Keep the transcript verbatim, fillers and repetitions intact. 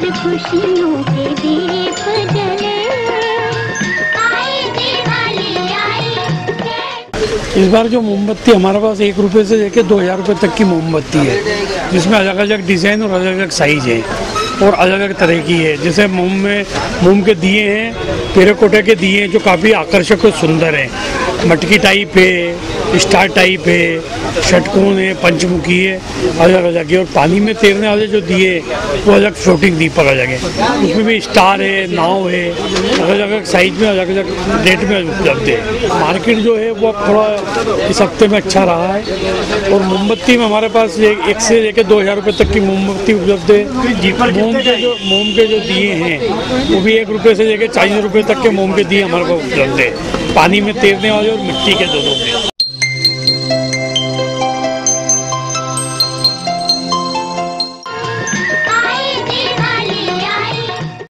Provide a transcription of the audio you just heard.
खुशियों के दीप जले, आए दिवाली आई। इस बार जो मोमबत्ती हमारे पास एक रुपए से लेकर दो हजार रुपये तक की मोमबत्ती है, जिसमें अलग अलग डिज़ाइन और अलग अलग साइज है और अलग अलग तरह की है। जैसे मोम में मोम के दिए हैं, टेराकोटा के दिए हैं जो काफ़ी आकर्षक और सुंदर हैं। मटकी टाइप है, स्टार टाइप है, षटकोण है, पंचमुखी है, अलग अलग है। और पानी में तैरने वाले जो दिए वो अलग फ्लोटिंग दीपक अलग है, उसमें भी स्टार है, नाव है, अलग अलग साइज में अलग अलग रेट में उपलब्ध है। मार्केट जो है वो थोड़ा इस हफ्ते में अच्छा रहा है। और मोमबत्ती में हमारे पास एक से लेकर दो हज़ार रुपये तक की मोमबत्ती उपलब्ध है। मोम के जो मोम के जो दिए हैं वो भी एक रुपये से लेकर चालीस रुपये तक के मोम के दिए हमारे पास उपलब्ध है, पानी में तैरने वाले और मिट्टी के दोनों में।